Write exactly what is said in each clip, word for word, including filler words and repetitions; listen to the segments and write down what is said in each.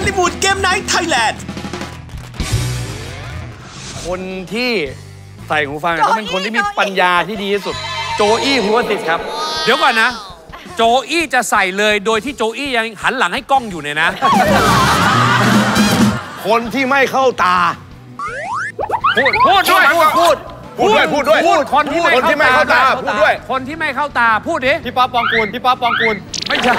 ลลีวูดเกมไนท์ไทยแลนด์คนที่ใส่หูฟังต้องเป็นคนที่มีปัญญาที่ดีที่สุดโจอี้ภูวสิทธิ์ครับเดี๋ยวก่อนนะโจอี้จะใส่เลยโดยที่โจอี้ยังหันหลังให้กล้องอยู่เนี่ยนะคนที่ไม่เข้าตาพูดพูดด้วยพูดพูดด้วยพูดด้วยพูดคนที่ไม่เข้าตาพูดด้วยคนที่ไม่เข้าตาพูดดิพี่ป๊อปปองกูลพี่ป๊อปปองกูลไม่ใช่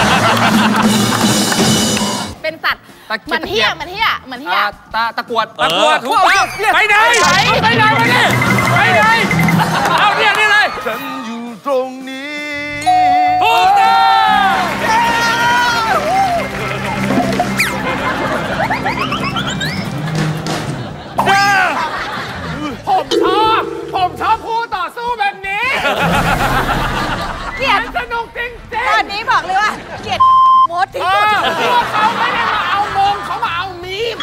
เป็นสัตว์มันเหี้ยมันเหี้ยมันเหี้ยตาตะกวดตะกวดถูกต้องไปไหนไปไหนไปไหนไปไหนเอาเนี่ยนี่เลยฉันอยู่ตรงนี้ถูกต้องผมชอบผมชอบคู่ต่อสู้แบบนี้เกลียดสนุกจริงๆตอนนี้บอกเลยว่าเกลียดมดที่สุดพวกเขาไม่ได้มาเอามงเขามาเอามีม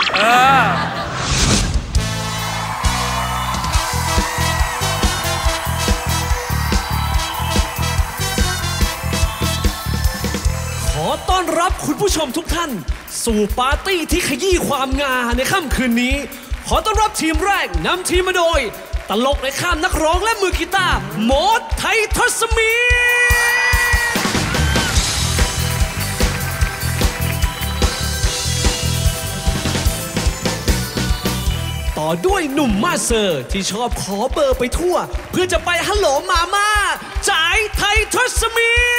ขอต้อนรับคุณผู้ชมทุกท่านสู่ปาร์ตี้ที่ขยี้ความงาในค่ำคืนนี้ขอต้อนรับทีมแรกนำทีมมาโดยตลกในข้ามนักร้องและมือกีตาร์มดไททศมิตรต่อด้วยหนุ่มมาเซอร์ที่ชอบขอเบอร์ไปทั่วเพื่อจะไปฮัลโหลมาม่าจ่ายไททศมิตร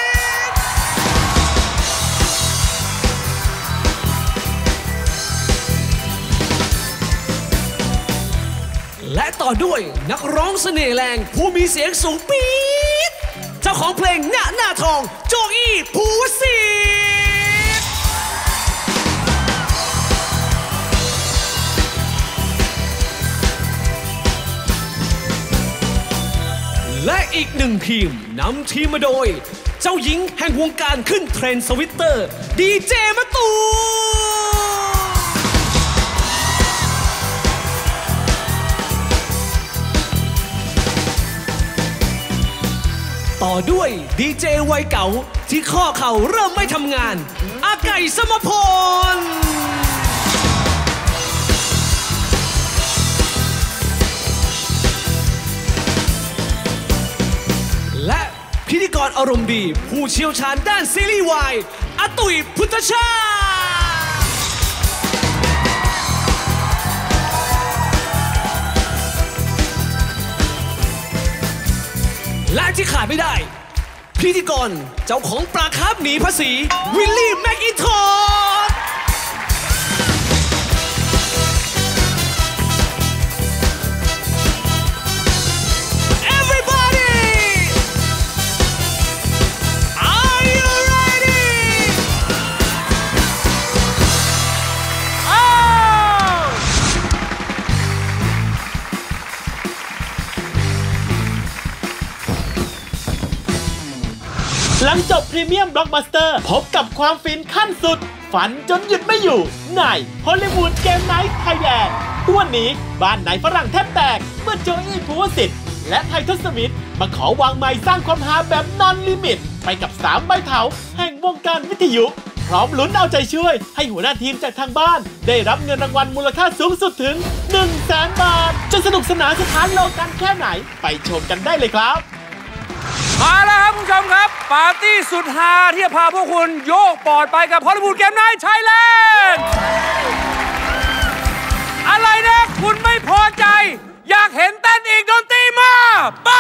และต่อด้วยนักร้องเสน่ห์แรงผู้มีเสียงสูงปี๊ดเจ้าของเพลงหน้าหน้าทองโจอี้ภูวสิทธิ์และอีกหนึ่งทีมนำทีมมาโดยเจ้าหญิงแห่งวงการขึ้นเทรนด์สวิตเตอร์ดีเจมะตูต่อด้วยดีเจวัยเก่าที่ข้อเข่าเริ่มไม่ทำงานอาไก่สมพรและพิธีกรอารมณ์ดีผู้เชี่ยวชาญด้านซีรีส์วายอาตุ๋ยพุทธชาติและที่ขาดไม่ได้พิธีกรเจ้าของปลาคาร์ฟหนีภาษีวิลลี่แม็กอินทอร์ Everybody Are you ready หลังจบพรีเมียมบล็อกบัสเตอร์พบกับความฟินขั้นสุดฝันจนหยุดไม่อยู่ในฮอลลีวูดเกมไนท์ไทยแลนด์วันนี้บ้านไหนฝรั่งแทบแตกเมื่อโจอี้ภูวสิทธิ์และไททศมิตรมาขอวางไมค์สร้างความฮาแบบนอนลิมิตไปกับสามใบเถาแห่งวงการวิทยุพร้อมลุ้นเอาใจช่วยให้หัวหน้าทีมจากทางบ้านได้รับเงินรางวัลมูลค่าสูงสุดถึง หนึ่งแสน บาทจะสนุกสนานสถานโลกันแค่ไหนไปชมกันได้เลยครับมาแล้วครับคุณผู้ชมครับปาร์ตี้สุดฮาที่จะพาพวกคุณโยกปอดไปกับฮอลลีวูดเกมไนท์ไทยแลนด์อะไรนะคุณไม่พอใจอยากเห็นเต้นอีกดนตรีมาไป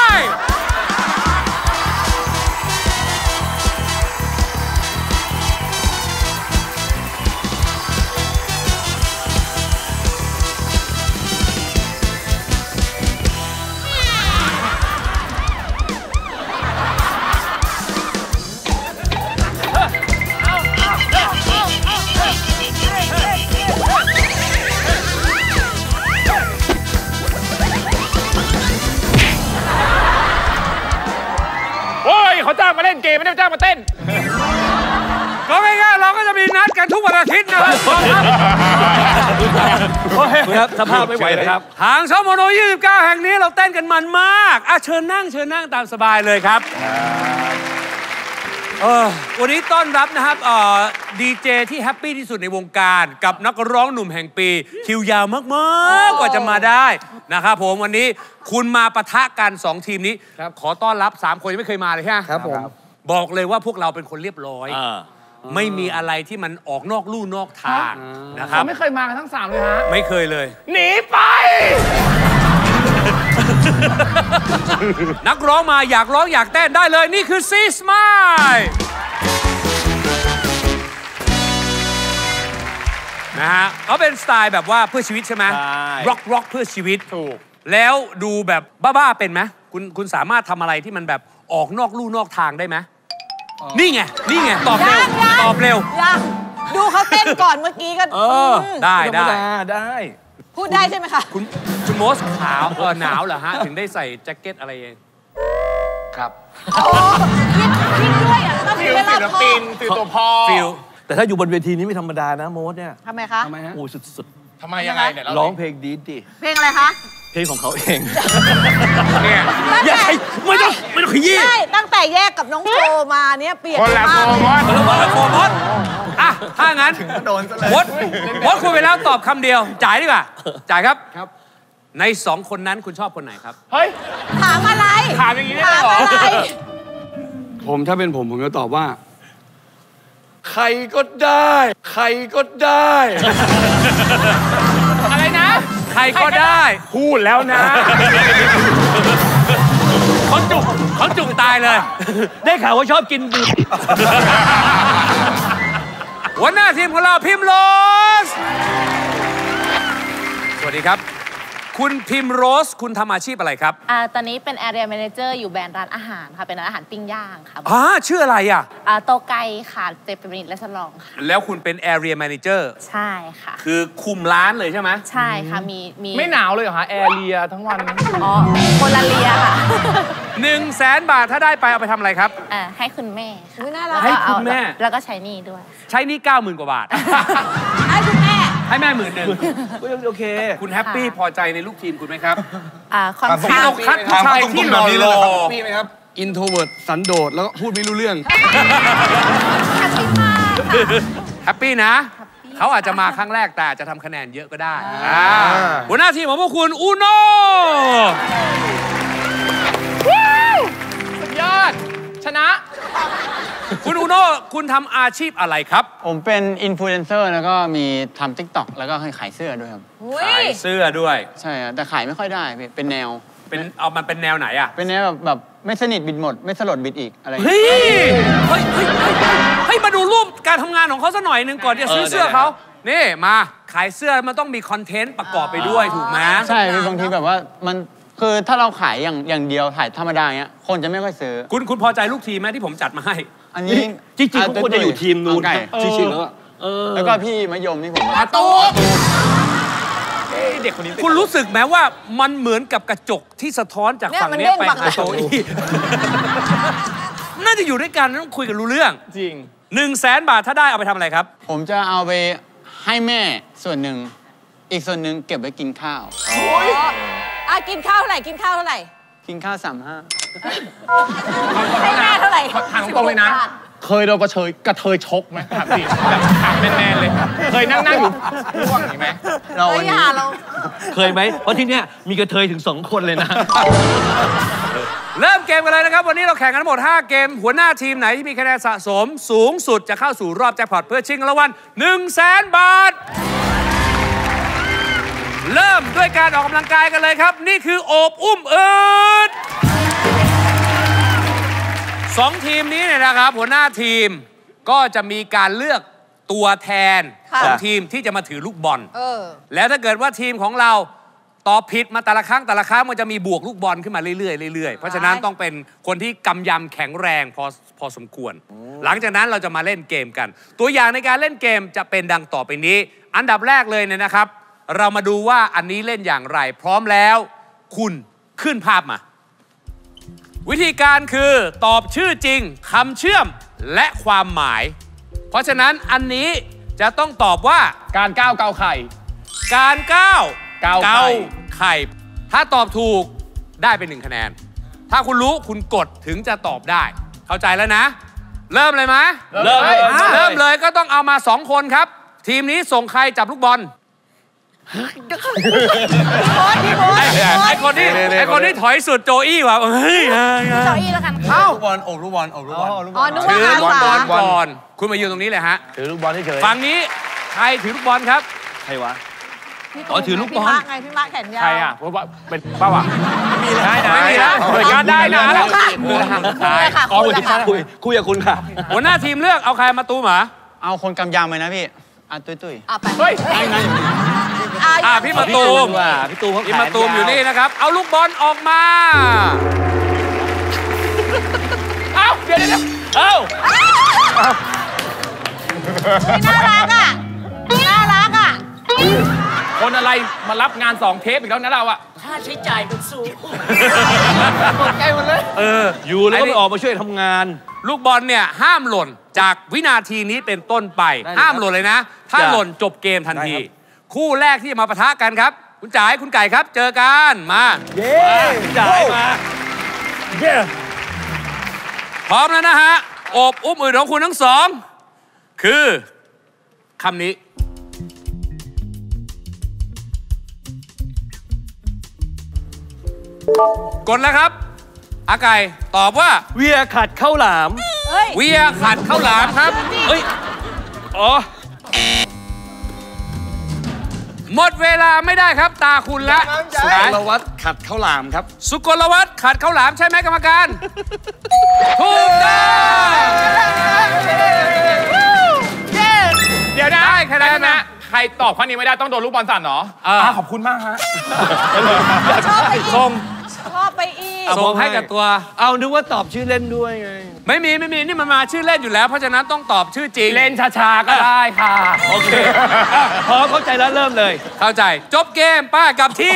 เขาจ้างมาเล่นเกมไม่ได้จ้างมาเต้นก็ง่ายๆเราก็จะมีนัดกันทุกวันอาทิตย์นะครับครับสภาพไม่ไหวเลยครับทางช่องโมโนยี่สิบเก้าแห่งนี้เราเต้นกันมันมากอ่ะเชิญนั่งเชิญนั่งตามสบายเลยครับเออวันนี้ต้อนรับนะครับดีเจที่แฮปปี้ที่สุดในวงการกับนักร้องหนุ่มแห่งปีคิวยาวมากๆกว่าจะมาได้นะครับผมวันนี้คุณมาปะทะกันสองทีมนี้ขอต้อนรับสามคนที่ไม่เคยมาเลยใช่ไหมครับผมบอกเลยว่าพวกเราเป็นคนเรียบร้อยไม่มีอะไรที่มันออกนอกลู่นอกทางนะครับไม่เคยมากันทั้งสามเลยฮะไม่เคยเลยหนีไปนักร้องมาอยากร้องอยากเต้นได้เลยนี่คือซีสมายนะฮะเขาเป็นสไตล์แบบว่าเพื่อชีวิตใช่ไหมร็อกร็อกเพื่อชีวิตถูกแล้วดูแบบบ้าๆเป็นไหมคุณคุณสามารถทำอะไรที่มันแบบออกนอกลู่นอกทางได้ไหมนี่ไงนี่ไงตอบเร็วตอบเร็วยังดูเขาเต้นก่อนเมื่อกี้ก็เออได้ได้ได้พูดได้ใช่ไหมคะคุณคุณโมสขาวเออหนาวเหรอฮะถึงได้ใส่แจ็คเก็ตอะไรเองครับคิดคิดด้วยอ่ะต้องมีเวลาพอฟิลตัวพ่อฟิลแต่ถ้าอยู่บนเวทีนี้ไม่ธรรมดานะโมสเนี่ยทำไมคะทำไมฮะโอ้สุดๆทำไมยังไงเนี่ยร้องเพลงดีดิเพลงอะไรคะเพลงของเขาเองเนี่ยอย่าใครไม่ต้องไม่ต้องขยี้ใช่ตั้งแต่แยกกับน้องโจมาเนี่ยเปลี่ยนคนละโฟมอสคนละโฟมอสอ่ะถ้างั้นโดนซะเลยวดวดคุยไปแล้วตอบคำเดียวจ่ายดีกว่าจ่ายครับครับในสองคนนั้นคุณชอบคนไหนครับเฮ้ยถามอะไรถามอย่างนี้ได้หรอผมถ้าเป็นผมผมจะตอบว่าใครก็ได้ใครก็ได้อะไรนะใครก็ได้พูดแล้วนะเขาจุกเขาจุกตายเลยได้ข่าวว่าชอบกินบุหัวหน้าทีมของเราพิมโรสสวัสดีครับคุณพิมโรสคุณทำอาชีพอะไรครับอ่าตอนนี้เป็น Area Manager อยู่แบรนด์ร้านอาหารค่ะเป็นร้านอาหารปิ้งย่างค่ะอ่าชื่ออะไรอ่ะอ่าโตไกค่ะเจเป็นและสลองค่ะแล้วคุณเป็น Area Manager ใช่ค่ะคือคุมร้านเลยใช่ไหมใช่ค่ะมีมีไม่หนาวเลยเหรอฮะแอร์เรียทั้งวันอ๋อคนละเรียค่ะหนึ่งแสนบาทถ้าได้ไปเอาไปทำอะไรครับอ่าให้คุณแม่ค่ะให้คุณแม่แล้วก็ใช้หนี้ด้วยใช้หนี้เก้าหมื่นกว่าบาทให้คุณแม่ให้แม่หมื่นหนึ่งโอเคคุณแฮปปี้พอใจในลูกทีมคุณไหมครับอ่าค่อนข้างเราคัดผู้ชายที่หล่อหล่อพี่ไหมครับอินโทรเวิร์ดสันโดษแล้วก็พูดไม่รู้เรื่องแฮปปี้นะเขาอาจจะมาครั้งแรกแต่จะทำคะแนนเยอะก็ได้หัวหน้าทีมของพวกคุณอูโน่สุดยอดชนะคุณอูโน่คุณทำอาชีพอะไรครับผมเป็นอินฟลูเอนเซอร์แล้วก็มีทำ ติ๊กต็อก แล้วก็ขายเสื้อด้วยครับขายเสื้อด้วยใช่แต่ขายไม่ค่อยได้เป็นแนวเป็นเอามันเป็นแนวไหนอ่ะเป็นแนวแบบแบบไม่สนิทบิดหมดไม่สลดบิดอีกอะไรเฮ้ยเฮ้ยเฮ้ยเฮ้ยมาดูรูปการทำงานของเขาสักหน่อยหนึ่งก่อนจะซื้อเสื้อเขานี่มาขายเสื้อมันต้องมีคอนเทนต์ประกอบไปด้วยถูกไหมใช่บางทีแบบว่ามันคือถ้าเราขายอย่างอย่างเดียวถ่ายธรรมดาเงี้ยคนจะไม่ค่อยซื้อคุณคุณพอใจลูกทีมไหมที่ผมจัดมาให้อันนี้จริงๆคุณจะอยู่ทีมนู้นจริงๆแล้วแล้วก็พี่มะยมที่ผมมาตูเด็กคนนี้คุณรู้สึกไหมว่ามันเหมือนกับกระจกที่สะท้อนจากฝั่งนี้ไปหาโจอี้น่าจะอยู่ด้วยกันต้องคุยกันรู้เรื่องจริงหนึ่งแสนบาทถ้าได้เอาไปทำอะไรครับผมจะเอาไปให้แม่ส่วนหนึ่งอีกส่วนหนึ่งเก็บไว้กินข้าวโอ้ยอ่ะกินข้าวเท่าไหร่กินข้าวเท่าไหร่กินข้าวสามห้าให้แม่เท่าไหร่ถามตรงเลยนะเคยโดนกระเทยกระเทยชกไหมถามสิแบบถามแมนๆเลยเคยนั่งนั่งอยู่ร่วงไหมเราเราเคยไหมเพราะที่เนี้ยมีกระเทยถึงสองคนเลยนะเริ่มเกมกันเลยนะครับวันนี้เราแข่งกันทั้งหมดห้าเกมหัวหน้าทีมไหนที่มีคะแนนสะสมสูงสุดจะเข้าสู่รอบแจ็คพอตเพื่อชิงรางวัลหนึ่งแสนบาทเริ่มด้วยการออกกำลังกายกันเลยครับนี่คือโอบอุ้มอืดสองทีมนี้เนี่ยนะครับหัวหน้าทีมก็จะมีการเลือกตัวแทนของทีมที่จะมาถือลูกบอลแล้วถ้าเกิดว่าทีมของเราตอบผิดมาแต่ละครั้งแต่ละครั้งมันจะมีบวกลูกบอลขึ้นมาเรื่อยๆเรื่อยๆเพราะฉะนั้นต้องเป็นคนที่กำยำแข็งแรงพอพอสมควรหลังจากนั้นเราจะมาเล่นเกมกันตัวอย่างในการเล่นเกมจะเป็นดังต่อไปนี้อันดับแรกเลยเนี่ยนะครับเรามาดูว่าอันนี้เล่นอย่างไรพร้อมแล้วคุณขึ้นภาพมาวิธีการคือตอบชื่อจริงคำเชื่อมและความหมายเพราะฉะนั้นอันนี้จะต้องตอบว่าการก้าวเกาไข่การก้าวเกาไข่ถ้าตอบถูกได้เป็นหนึ่งคะแนนถ้าคุณรู้คุณกดถึงจะตอบได้เข้าใจแล้วนะเริ่มเลยไหมเริ่มเลยเริ่มเลยก็ต้องเอามาสองคนครับทีมนี้ส่งใครจับลูกบอลไอ้คนที่ไอ้คนที่ถอยสุดโจอี้ว่ะเฮ้ยโจอี้แล้วกันเอ้าลูกบอลโอบลูกบอลโอบลูกบอลอ๋อนึกว่าถือหาลูกขบอวาลก่อนคุณมายืนตรงนี้เลยฮะถือลูกบอลเฉยฝั่งนี้ใครถือลูกบอลครับใครวะอ๋อถือลูกบอลพี่มาร์คไงพี่มาร์คแขนยาวใครอ่ะเพราะว่าเป็นป้าวะไม่มีแล้วไม่มีแล้วงานได้นะแล้วมือห่างคุตาย ยค่ะคุยค่ะคุยคุยกับคุณค่ะหัวหน้าทีมเลือกเอาใครมาตูมเหรอเอาคนกำยำไปนะพี่อ่ะตุ้ยตุ้ยอ่ะไปเฮ้ยอ่ะพี่มาตูมว่าพี่ตูมเขาพี่มาตูมอยู่นี่นะครับ เอาลูกบอลออกมาเอ้าเดี๋ยวเดี๋ยวเอ้าน่ารักอ่ะน่ารักอ่ะคนอะไรมารับงานสองเทปอีกแล้วนะเราอ่ะค่าใช้จ่ายมันสูงตกใจหมดเลยเอออยู่แล้วก็ไปออกมาช่วยทำงานลูกบอลเนี่ยห้ามหล่นจากวินาทีนี้เป็นต้นไป ห้ามหล่นเลยนะ ถ้าจ้ะหล่นจบเกมทันทีได้ครับคู่แรกที่จะมาปะทะกันครับ คุณจ๋ายคุณไก่ครับ เจอกันมาเย้จ่ายมาเย้พร้อมแล้วนะฮะโอบอุ้มอื่นของคุณทั้งสอง คือคำนี้ กดแล้วครับอาไก่ตอบว่าเวียขัดข้าวหลามเฮ้ยเวียขัดข้าวหลามครับเฮ้ยอ๋อหมดเวลาไม่ได้ครับตาคุณละสุกลวัฒน์ขัดข้าวหลามครับสุกลวัฒน์ขัดข้าวหลามใช่ไหมกรรมการ ถูกต้องเดี๋ยวนะได้คะแนนนะใครตอบข้อนี้ไม่ได้ต้องโดนลูกบอลสั่นเหรอเอออ่ะขอบคุณมากฮะชอบไปอีกส่งชอบไปอีกส่งให้กับตัวเอานึกว่าตอบชื่อเล่นด้วยไงไม่มีไม่มีนี่มันมาชื่อเล่นอยู่แล้ว เพราะฉะนั้นต้องตอบชื่อจริงเล่นช้าๆก็ได้ค่ะโอเคพอเข้าใจแล้วเริ่มเลยเข้าใจจบเกมป้ากลับที่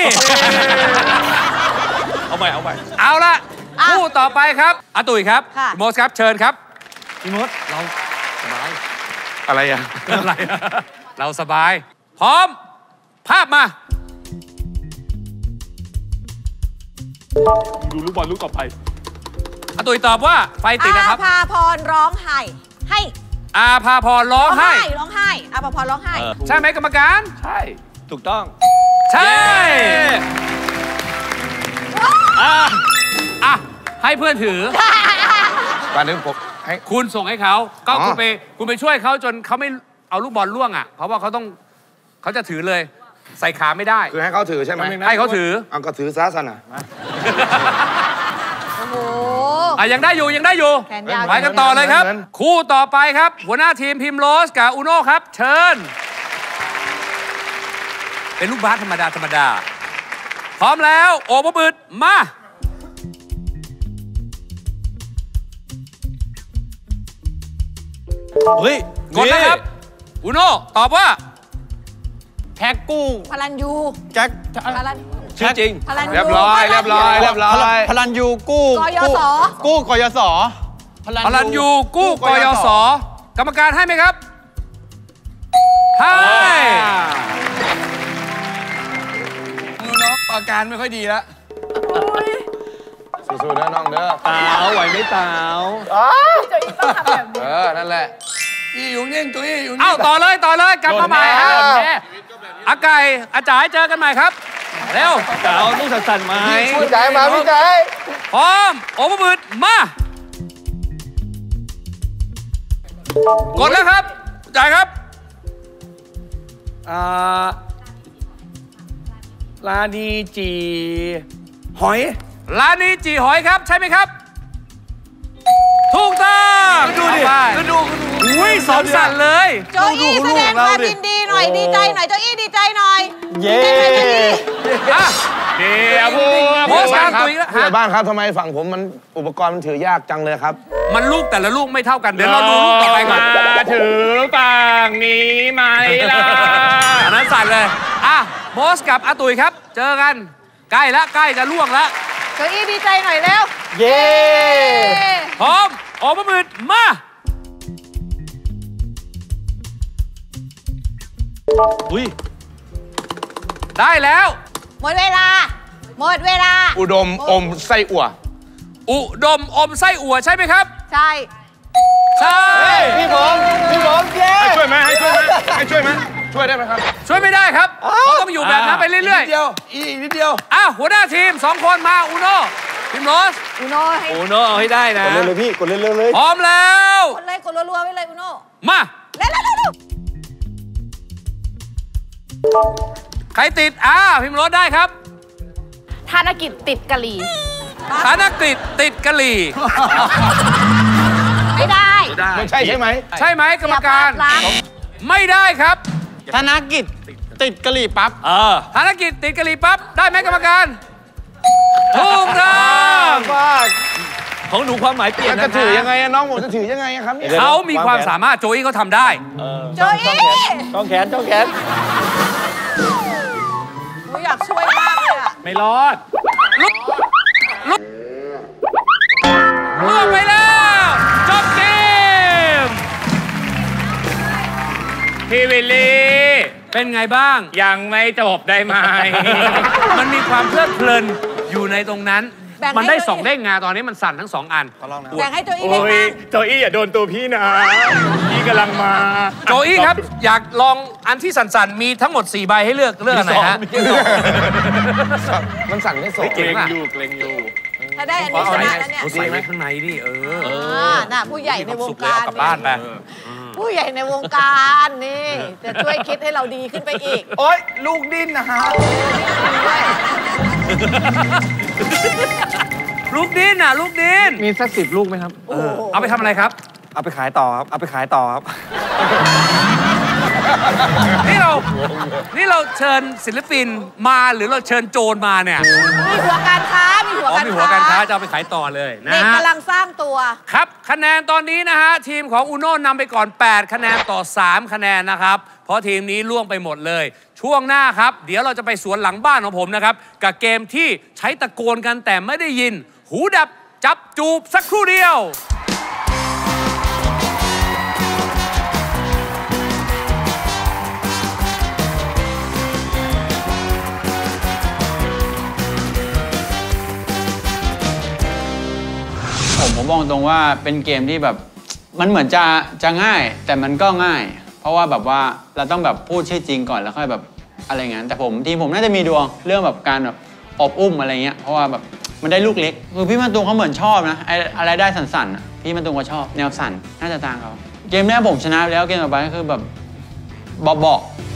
เอาไปเอาไปเอาละอ่ะคู่ต่อไปครับอาตุ๋ยครับค่ะคุณโมสครับเชิญครับพี่มดเราสบายอะไรอ่ะอะไรเราสบาย พร้อม ภาพมาดูลูกบอลลูกต่อไปอาตุ๋ยตอบว่าไฟติดนะครับอาภาพรร้องไห้ ให้อาภาพรร้องไห้ร้องไห้อาภาพรร้องไห้ใช่ไหมกรรมการใช่ถูกต้องใช่อ่ะ ให้เพื่อนถือการนึกผมให้คุณส่งให้เขาก็อ๋อคุณไปคุณไปช่วยเขาจนเขาไม่เอาลูกบอลล่วงอ่ะ เพราะว่าเขาต้องเขาจะถือเลย ใส่ขาไม่ได้คือให้เขาถือใช่ไหมให้เขาถือเอาก็ถือซะสนะโอ้โหอ่ะยังได้อยู่ยังได้อยู่แขนยาวไปกันต่อเลยครับเหมือนคู่ต่อไปครับ หัวหน้าทีมพิมโรสกับอุโน่ครับ เชิญ เป็นลูกบาสธรรมดาธรรมดา พร้อมแล้ว โอบะบึดมาเฮ้ยกดนะครับ อุโน่ตอบว่าแท็กกู้พลันยูแจ็คพลันชื่อจริงพลันยูเรียบร้อยเรียบร้อยเรียบร้อยพลันยูกู้กยศกู้กยศพลันยูกู้กยศกรรมการให้ไหมครับ ให้น้องอาการไม่ค่อยดีแล้วสู้ๆนะน้องเด้อเต๋าไหวไหมเต๋าจะต้องทำแบบนี้เออ นั่นแหละอีอยู่นิ่งตัวอีอยู่นิ่งเอ้าต่อเลยต่อเลยกลับมาใหม่ฮะอาไก่อาจ๋ายเจอกันใหม่ครับ เร็วเต๋าต้องสั่นๆไหมพี่จ๋ายมาพี่จ๋ายพร้อม โอบะบึดมา กดแล้วครับจ่ายครับอ่าลานีจีหอยร้านนี้จีหอยครับ ใช่ไหมครับ ถูกต้องดูดิดูดูอุ้ยสองสั่นเลยโจอี้แสดงความยินดีหน่อยดีใจหน่อยโจอี้ดีใจหน่อยเย้อ่ะเดี๋ยวพูดโพสต์การตุยแล้วผู้ใหฮะญ่บ้านครับทำไมฝั่งผมมันอุปกรณ์มันถือยากจังเลยครับมันลูกแต่ละลูกไม่เท่ากัน เดี๋ยวเราดูลูกต่อไปก่อนมาถือฝั่งนี้ไหมล่ะอันนั้นสั่นเลย อ่ะโมสกับอาตุยครับ เจอกัน ใกล้ละใกล้จะล่วงละโจอี้ดีใจหน่อยเร็วเย้พร้อมออกมามืดมาอุ้ยได้แล้วหมดเวลา หมดเวลาอุดมอมไส้อั่วอุดมอมไส้อั่วใช่ไหมครับใช่ถใช่พี่ผมพี่ผมเย้ให้ช่วยไหมให้ช่วยไหมให้ช่วยไหมช่วยได้ไหมครับช่วยไม่ได้ครับเขาต้องอยู่แบบนั้นไปเรื่อยๆนิดเดียวอีกนิดเดียวอ้าวหัวหน้าทีมสองคนมาอูโน่ทีมโรสอุโน่ให้อูโน่เอาให้ได้นะกดเร็วเลยพี่กดเร็วเลยพร้อมแล้วกดเลยกดรัวๆไว้เลยอุโน่มาเร็วเร็วเร็วใครติดอ่าพิมพ์รถได้ครับธนกิจติดกะหรี่ธนกฤษติดกะหรี่ไม่ได้ไม่ใช่ใช่ไหมใช่ไหมกรรมการเสียภาพลักษณ์ไม่ได้ครับธนกิจติดกะหรี่ปั๊บเออธนกิจติดกะหรี่ปั๊บได้ไหมกรรมการถูกต้องของหนูความหมายเปลี่ยนจะนะถือคะยังไงอะน้องผมจะถือยังไงอะครับเนี่ยเขามีความสามารถโจอี้เขาทำได้โจอี้ต้องแขนต้องแขนหนูอยากช่วยมากเลยอ่ะไม่รอดล่วงไปแล้วจบเกมพี่วิลลี่เป็นไงบ้างยังไม่จบได้ไหมมันมีความเพลิดเพลินอยู่ในตรงนั้นแบ่งให้มันได้ตัวเองสองเด้งงาตอนนี้มันสั่นทั้งสองอันแบ่งให้โจอี้โอ้ได้ยบ้างโจอี้อย่าโดนตัวพี่นะ พี่กำลังมาโจอี้ครับ อยากลองอันที่สั่นๆ มีทั้งหมดสี่ใบให้เลือกเลือกอันไหนฮะมันสั่นแค่สองเกรงอยู่เกรงอยู่ถ้าได้อันนี้ชนะแล้วเนี่ยเอาใส่ไว้ข้างในดิเอออ่าน่ะผู้ใหญ่ในวงสุกเลยการเอากลับบ้านไปผู้ใหญ่ในวงการนี่จะช่วยคิดให้เราดีขึ้นไปอีกโอ๊ยลูกดิ้นนะฮะด้วยลูกดินน่ะลูกดินมีสักสิบลูกไหมครับโอ้โหเอาไปทำอะไรครับเอาไปขายต่อครับเอาไปขายต่อครับนี่เรา นี่เราเชิญศิลปินมาหรือเราเชิญโจรมาเนี่ยมีหัวการค้ามีหัวอ๋อการมีหัวค้าการค้าจะเอาไปขายต่อเลยนะเด็กฮะกำลังสร้างตัวครับคะแนนตอนนี้นะฮะ ทีมของอูโน่นำไปก่อน แปด คะแนนต่อ สาม คะแนนนะครับ เพราะทีมนี้ล่วงไปหมดเลย ช่วงหน้าครับ เดี๋ยวเราจะไปสวนหลังบ้านของผมนะครับ กับเกมที่ใช้ตะโกนกันแต่ไม่ได้ยิน หูดับจับจูบสักครู่เดียวผมผมบอกตรงว่าเป็นเกมที่แบบมันเหมือนจะจะง่าย แต่มันก็ง่าย เพราะว่าแบบว่าเราต้องแบบพูดชื่อจริงก่อนแล้วค่อยแบบอะไรเงี้ยแต่ผมทีมผมน่าจะมีดวงเรื่องแบบการแบบอบอุ้มอะไรเงี้ยเพราะว่าแบบมันได้ลูกเล็กคือพี่มันตุงเขาเหมือนชอบนะไออะไรได้สั่นๆอะพี่มันตุงก็ชอบแนวสั่นน่าจะตามเขาเกมแรกผมชนะไปแล้วเกมต่อไปก็คือแบบเบาๆ